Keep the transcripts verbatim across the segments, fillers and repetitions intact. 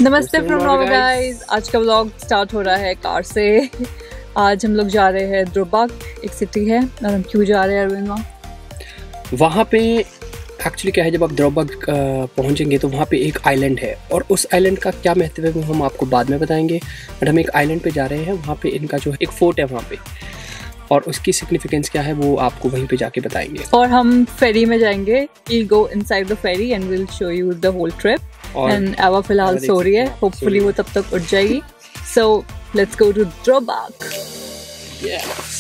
नमस्ते from Nova guys. आज का व्लॉग स्टार्ट हो रहा है कार से। आज हम लोग जा रहे हैं द्रोबाक, एक सिटी है। और हम क्यों जा रहे हैं अरविंद वहाँ वहाँ पे एक्चुअली क्या है, जब आप द्रोबाक पहुँचेंगे तो वहाँ पे एक आइलैंड है और उस आइलैंड का क्या महत्व है वो हम आपको बाद में बताएंगे। बट हम एक आइलैंड पे जा रहे हैं, वहाँ पे इनका जो एक फोर्ट है वहाँ पे, और उसकी सिग्निफिकेंस क्या है वो आपको वहीं पे जाके बताएंगे। और हम फेरी में जाएंगे। We'll go inside the ferry and we'll show you the whole trip. And एवा फिलहाल सो रही है, होपफुली वो तब तक उठ जाएगी। So let's go to Drobak. Yes.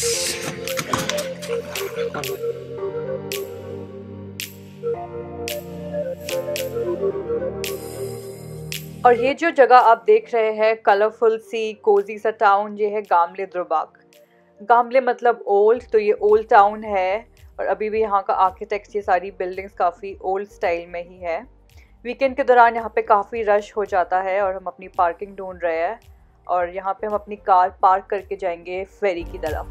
और ये जो जगह आप देख रहे हैं, कलरफुल सी कोजी सा टाउन, ये है गामले द्रोबाक। गामले मतलब ओल्ड, तो ये ओल्ड टाउन है और अभी भी यहाँ का आर्किटेक्ट, ये सारी बिल्डिंग्स काफ़ी ओल्ड स्टाइल में ही है। वीकेंड के दौरान यहाँ पे काफ़ी रश हो जाता है और हम अपनी पार्किंग ढूंढ रहे हैं और यहाँ पे हम अपनी कार पार्क करके जाएंगे फेरी की तरफ।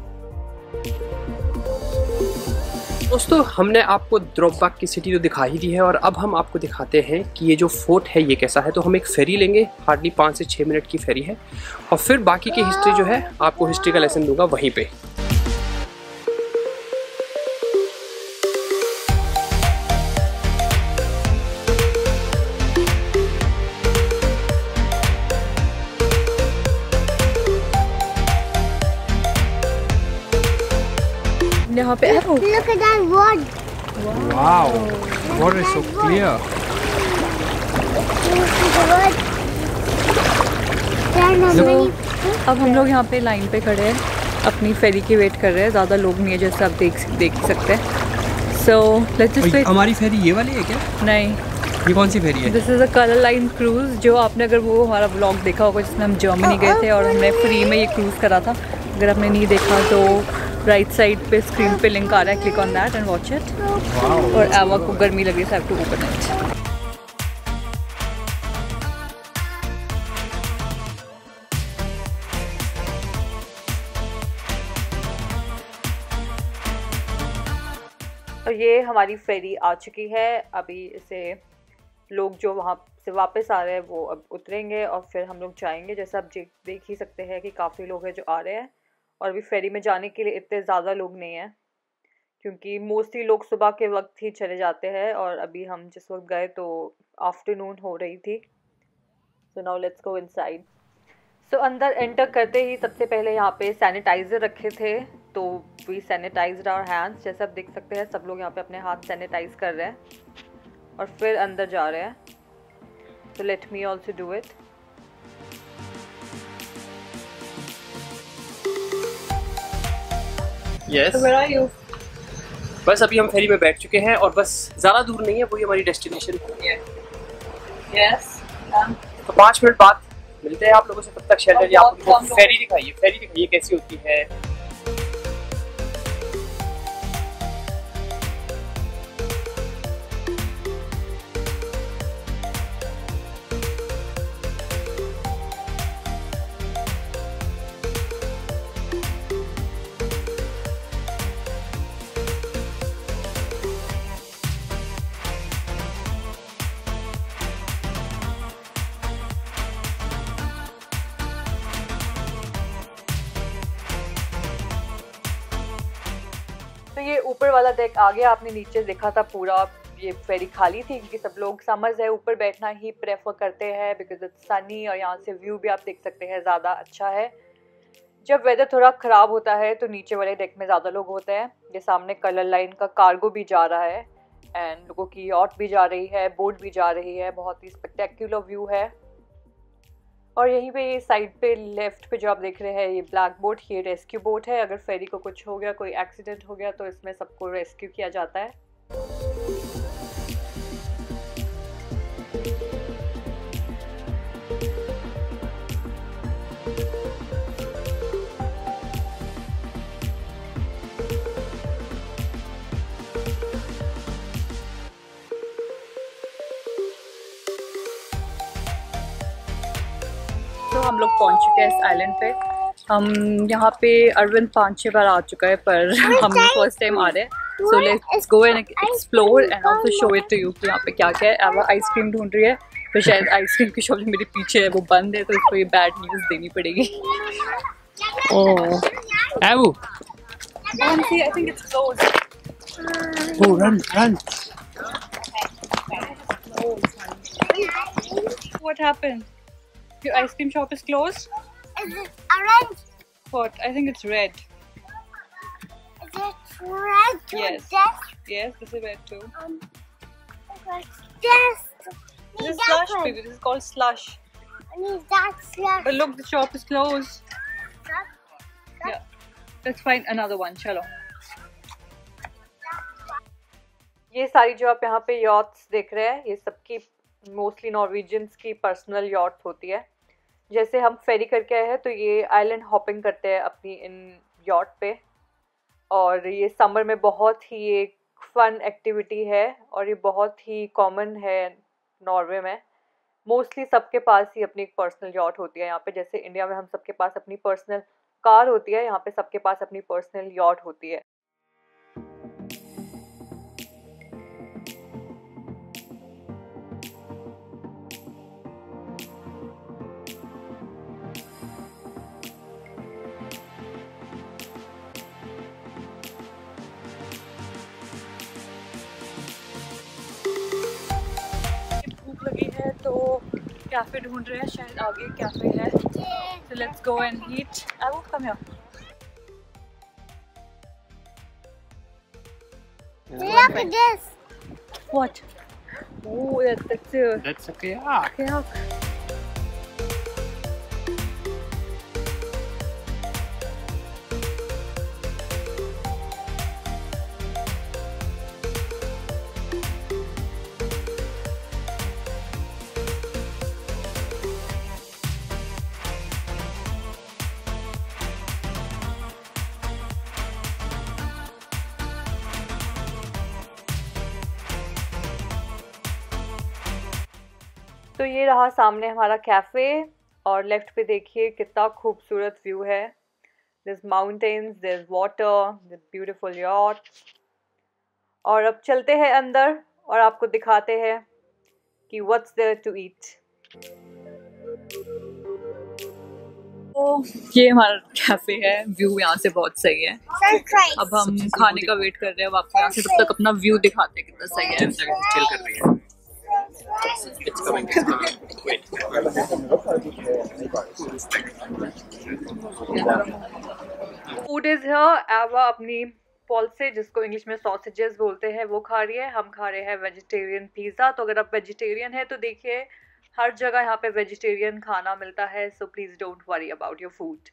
दोस्तों, हमने आपको द्रोबाक की सिटी तो दिखा ही दी है और अब हम आपको दिखाते हैं कि ये जो फोर्ट है ये कैसा है। तो हम एक फेरी लेंगे, हार्डली पाँच से छः मिनट की फेरी है, और फिर बाकी की हिस्ट्री जो है आपको हिस्ट्री का लेसन दूंगा वहीं पे। यहाँ पे Look at that wood. Wow, water is so clear. So, अब हम लोग यहाँ पे लाइन पे खड़े हैं, अपनी फेरी की वेट कर रहे हैं। ज़्यादा लोग नहीं है जैसे आप देख देख ही सकते हैं। So let's just wait. हमारी फेरी ये वाली है क्या? नहीं, ये कौन सी फेरी है? This is a Color Line cruise. जो आपने अगर वो हमारा व्लॉग देखा होगा जिसमें हम जर्मनी गए थे और हमने फ्री में ये क्रूज़ करा था, अगर आपने नहीं देखा तो राइट साइड पे स्क्रीन पे लिंक आ रहा है, click on that and watch it. और एवा को गर्मी लगी, so have to open it. और ये हमारी फेरी आ चुकी है। अभी इसे लोग जो वहाँ से वापस आ रहे हैं वो अब उतरेंगे और फिर हम लोग जाएंगे। जैसा आप देख ही सकते हैं कि काफ़ी लोग हैं जो आ रहे हैं और अभी फेरी में जाने के लिए इतने ज़्यादा लोग नहीं हैं क्योंकि मोस्टली लोग सुबह के वक्त ही चले जाते हैं और अभी हम जिस वक्त गए तो आफ्टरनून हो रही थी। So now let's go inside. So अंदर एंटर करते ही सबसे पहले यहाँ पे सैनिटाइज़र रखे थे, तो वी सैनिटाइज्ड आवर हैंड्स। जैसे आप देख सकते हैं सब लोग यहाँ पे अपने हाथ सैनिटाइज कर रहे हैं और फिर अंदर जा रहे हैं। तो let me also do it. Yes. So where are you? बस अभी हम फेरी में बैठ चुके हैं और बस ज़्यादा दूर नहीं है, वही हमारी डेस्टिनेशन है। Yes. तो पाँच मिनट बाद मिलते हैं आप लोगों से। तब तक शेल्टर या आपको फेरी दिखाइए, फेरी दिखाइए कैसी होती है। तो ये ऊपर वाला डेक आ गया। आपने नीचे देखा था पूरा ये फेरी खाली थी क्योंकि सब लोग समर्स है ऊपर बैठना ही प्रेफर करते हैं बिकॉज इट्स सनी और यहाँ से व्यू भी आप देख सकते हैं ज़्यादा अच्छा है। जब वेदर थोड़ा ख़राब होता है तो नीचे वाले डेक में ज़्यादा लोग होते हैं। ये सामने कलर लाइन का कार्गो भी जा रहा है एंड लोगों की यॉट भी जा रही है, बोट भी जा रही है। बहुत ही स्पेक्टेक्युलर व्यू है। और यहीं पे ये साइड पे लेफ्ट पे जो आप देख रहे हैं ये ब्लैक बोट, ये रेस्क्यू बोट है। अगर फेरी को कुछ हो गया, कोई एक्सीडेंट हो गया तो इसमें सबको रेस्क्यू किया जाता है। तो हम लोग पहुंच चुके हैं इस आइलैंड पे। हम यहाँ पे अरविंद पाँच छः बार आ चुका है पर हम फर्स्ट टाइम आ रहे हैं। So let's go and explore and also show it to you कि यहाँ पे क्या क्या है। एवा आइसक्रीम ढूंढ रही है फिर शायद आइसक्रीम की शॉप जो मेरे पीछे है वो बंद है, तो इसको ये बैड न्यूज़ देनी पड़ेगी। Oh, Abu. See, I think it's closed. Oh, run, run. What happened? Your ice cream shop is closed? Is it orange? What? I think it's red. Is it red to Yes. this? Yes, this is red too. Um, this. This is slush, baby. This is called slush. I need that slush. But look, the shop is closed. Yeah. Let's find another one. चलो. ये सारी जो आप यहाँ पे yachts देख रहे हैं, ये सबकी मोस्टली नॉर्वेजियंस की पर्सनल यॉट्स होती है। जैसे हम फेरी करके आए हैं तो ये आइलैंड हॉपिंग करते हैं अपनी इन यॉट पे, और ये समर में बहुत ही एक फन एक्टिविटी है और ये बहुत ही कॉमन है नॉर्वे में। मोस्टली सबके पास ही अपनी एक पर्सनल यॉट होती है यहाँ पे। जैसे इंडिया में हम सबके पास अपनी पर्सनल कार होती है, यहाँ पे सबके पास अपनी पर्सनल यॉट होती है। भूख लगी है तो कैफे ढूंढ रहे हैं, शायद आगे कैफे है। So let's go and eat. I will come here. Look at this. What? Oh, that, that's a That's okay. Ah. kayak. तो ये रहा सामने हमारा कैफ़े, और लेफ्ट पे देखिए कितना खूबसूरत व्यू है। This mountains, this water, this beautiful yacht. और अब चलते हैं अंदर और आपको दिखाते हैं कि व्हाट्स देयर टू ईट। तो ये हमारा कैफ़े है, व्यू यहाँ से बहुत सही है। Sunrise. अब हम खाने का वेट कर रहे हैं, अब आपको यहाँ से तब तक अपना व्यू दिखाते हैं कितना सही है। चिल कर रही है। It's coming, it's coming. Wait. Food is here. Ava अपनी पॉल्से, जिसको इंग्लिश में सॉसेजेस बोलते हैं, वो खा रही है। हम खा रहे हैं वेजिटेरियन पिज़्ज़ा। तो अगर आप वेजिटेरियन है तो देखिए हर जगह यहाँ पे वेजिटेरियन खाना मिलता है, so please don't worry about your food.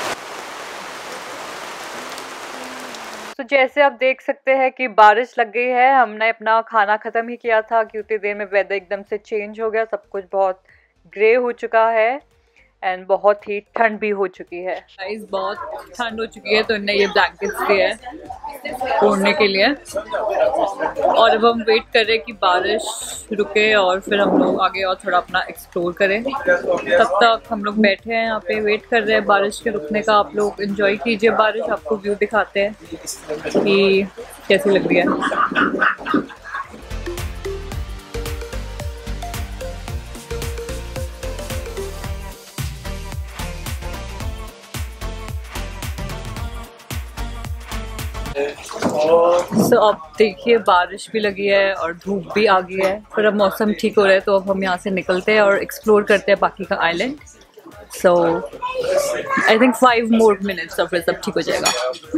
तो जैसे आप देख सकते हैं कि बारिश लग गई है। हमने अपना खाना ख़त्म ही किया था कि उतनी देर में वेदर एकदम से चेंज हो गया, सब कुछ बहुत ग्रे हो चुका है एंड बहुत ही ठंड भी हो चुकी है। गाइस बहुत ठंड हो चुकी है, तो इन्हें ये ब्लैंकेट्स दिए हैं ओढ़ने के लिए। और अब हम वेट कर रहे हैं कि बारिश रुके और फिर हम लोग आगे और थोड़ा अपना एक्सप्लोर करें। तब तक हम लोग बैठे हैं यहाँ पे, वेट कर रहे हैं बारिश के रुकने का। आप लोग एंजॉय कीजिए बारिश, आपको व्यू दिखाते हैं कि कैसी लग रही है। सो so, अब देखिए बारिश भी लगी है और धूप भी आ गई है, फिर अब मौसम ठीक हो रहा है, तो अब हम यहाँ से निकलते हैं और एक्सप्लोर करते हैं बाकी का island. So I think five more minutes और फिर सब ठीक हो जाएगा।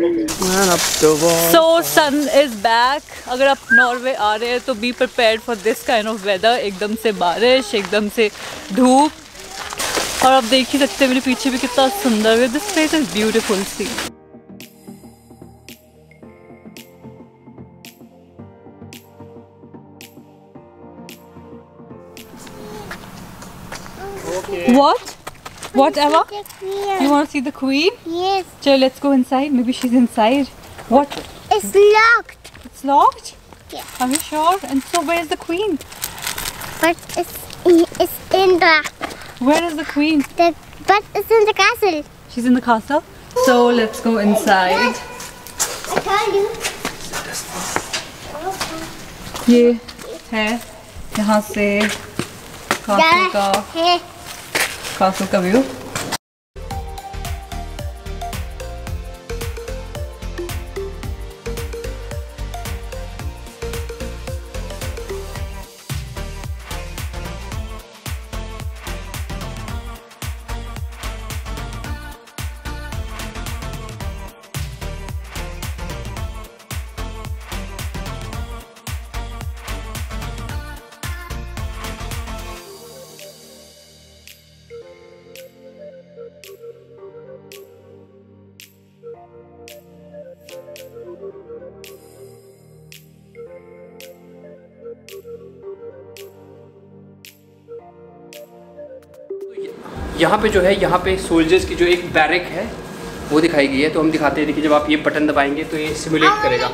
So sun is back. अगर आप नॉर्वे आ रहे हैं तो be prepared for this kind of weather. एकदम से बारिश, एकदम से धूप, और आप देख ही सकते हैं मेरे पीछे भी कितना सुंदर है। This place is beautiful see. What? Whatever? You want to see the queen? Yes. So let's go inside. Maybe she's inside. What? It's locked. It's locked? Yeah. Are you sure? And so where's the queen? But it's it's in the, Where is the queen? the but it's in the castle. She's in the castle. So let's go inside. I told you. ये है यहाँ से castle का है castle का view. यहाँ पे जो है, यहाँ पे सोल्जर्स की जो एक बैरक है वो दिखाई गई है। तो हम दिखाते हैं, देखिए जब आप ये बटन दबाएंगे तो ये सिमुलेट करेगा।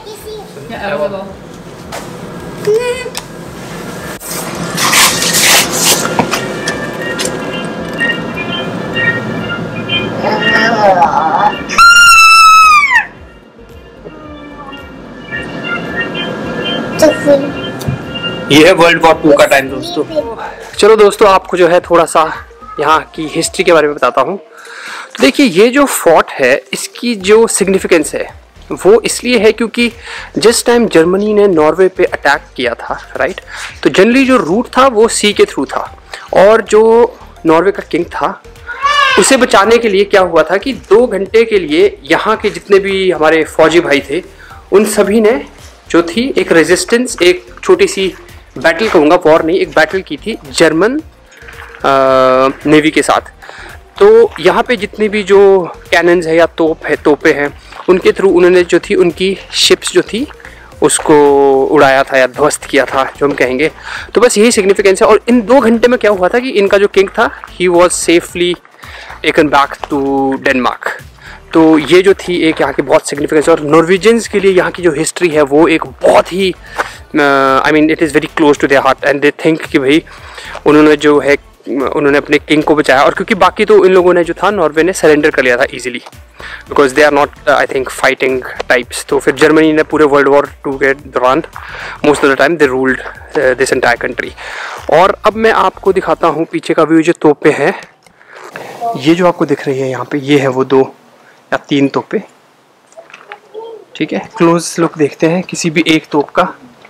ये है वर्ल्ड वॉर टू का टाइम दोस्तों। चलो दोस्तों, आपको जो है थोड़ा सा यहाँ की हिस्ट्री के बारे में बताता हूँ। तो देखिए, ये जो फोर्ट है इसकी जो सिग्निफिकेंस है वो इसलिए है क्योंकि जिस टाइम जर्मनी ने नॉर्वे पे अटैक किया था, राइट, तो जनरली जो रूट था वो सी के थ्रू था। और जो नॉर्वे का किंग था उसे बचाने के लिए क्या हुआ था कि दो घंटे के लिए यहाँ के जितने भी हमारे फौजी भाई थे उन सभी ने जो थी एक रेजिस्टेंस, एक छोटी सी बैटल कहूँगा, वॉर नहीं, एक बैटल की थी जर्मन नेवी के साथ। तो यहाँ पे जितनी भी जो कैनन्स है या तोप है तोपे हैं उनके थ्रू उन्होंने जो थी उनकी शिप्स जो थी उसको उड़ाया था या ध्वस्त किया था जो हम कहेंगे। तो बस यही सिग्निफिकेंस है। और इन दो घंटे में क्या हुआ था कि इनका जो किंग था he was safely taken back to Denmark. तो ये जो थी एक यहाँ की बहुत सिग्निफिकेंस। और नॉर्वेजियंस के लिए यहाँ की जो हिस्ट्री है वो एक बहुत ही I mean it is very close to their heart and they think कि भाई उन्होंने जो है उन्होंने अपने किंग को बचाया। और क्योंकि बाकी तो इन लोगों ने जो था नॉर्वे ने सरेंडर कर लिया था easily, because they are not I think fighting types. तो फिर जर्मनी ने पूरे वर्ल्ड वॉर टू के दौरान most of the time they ruled this entire country. और अब मैं आपको दिखाता हूँ पीछे का व्यू। जो तोपे हैं ये जो आपको दिख रही है यहाँ पे, ये है वो दो या तीन तोपे, ठीक है। क्लोज लुक देखते हैं किसी भी एक तोप का।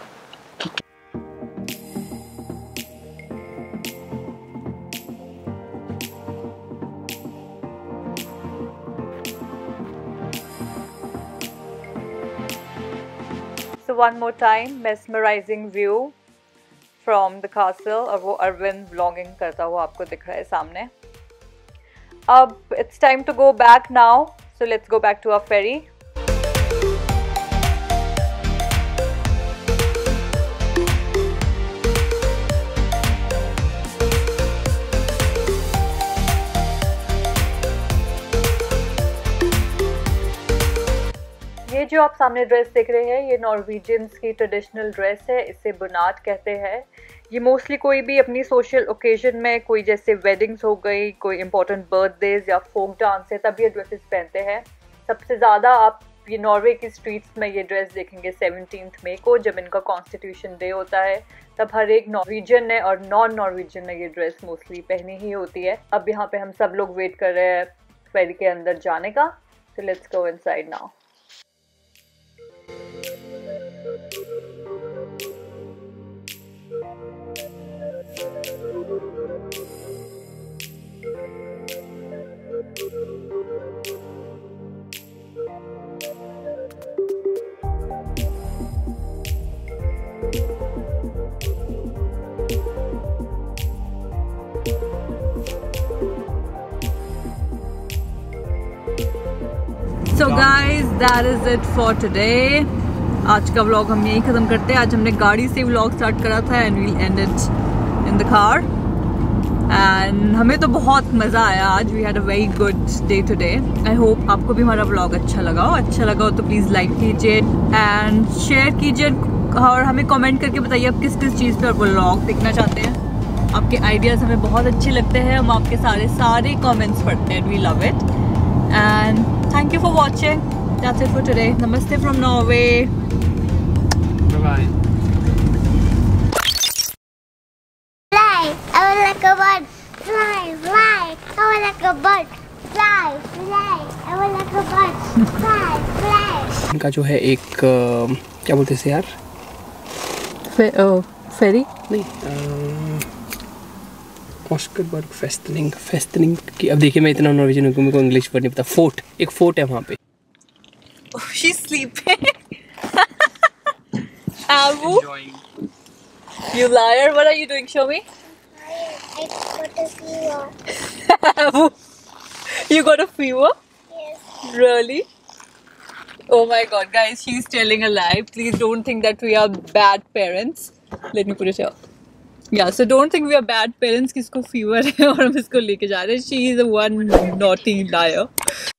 So one more time, mesmerizing view from the castle, और वो अरविंद व्लॉगिंग करता हुआ आपको दिख रहा है सामने। अब it's time to go back now, so let's go back to our ferry. ये जो आप सामने ड्रेस देख रहे हैं ये नॉर्वेजियंस की ट्रेडिशनल ड्रेस है, इसे बुनाट कहते हैं। ये मोस्टली कोई भी अपनी सोशल ओकेजन में, कोई जैसे वेडिंग्स हो गई, कोई इंपॉर्टेंट बर्थडेज या फोक डांस है, तब ये ड्रेसेस पहनते हैं। सबसे ज़्यादा आप ये नॉर्वे की स्ट्रीट्स में ये ड्रेस देखेंगे सेवनटीन्थ मई को, जब इनका कॉन्स्टिट्यूशन डे होता है, तब हर एक नॉर्वेजियन ने और नॉन नॉर्वेजियन ने ये ड्रेस मोस्टली पहनी ही होती है। अब यहाँ पे हम सब लोग वेट कर रहे हैं फेरी के अंदर जाने का, so let's go inside now. So guys, that is it for today. आज का व्लॉग हम यही ख़त्म करते हैं। आज हमने गाड़ी से व्लॉग स्टार्ट करा था and we'll end it in the car. And हमें तो बहुत मज़ा आया आज। We had a very good day today. I hope आपको भी हमारा व्लॉग अच्छा लगा हो। अच्छा लगा हो तो प्लीज़ लाइक कीजिए एंड शेयर कीजिए और हमें कमेंट करके बताइए आप किस किस चीज़ पर व्लॉग देखना चाहते हैं। आपके आइडियाज़ हमें बहुत अच्छे लगते हैं। हम आपके सारे सारे कमेंट्स पढ़ते हैं। We love it and thank you for watching. That's it for today. Namaste from Norway. Bye bye. Like, I would like a bird. Fly, fly. I want like a bird. Fly, fly. I want like a bird. Fly, fly. इनका जो है एक अ, क्या बोलते हैं यार, फे, फेरी नहीं ऑस्करबर्ग फेस्टनिंग फेस्टनिंग की, अब देखिए मैं इतना नॉर्वेजियन हूँ मेरे को इंग्लिश वर्ड नहीं पता। फोर्ट, एक फोर्ट है वहाँ पे। She's sleeping. Abu, you liar. What are you doing? Show me. I got a fever. Abu, you got a fever? Yes. Really? Oh my god, guys, she's telling a lie. Please don't think that we are bad parents. Let me put it here. Yeah, so don't think we are bad parents कि इसको fever है और हम इसको लेके जा रहे हैं. She is the one naughty liar.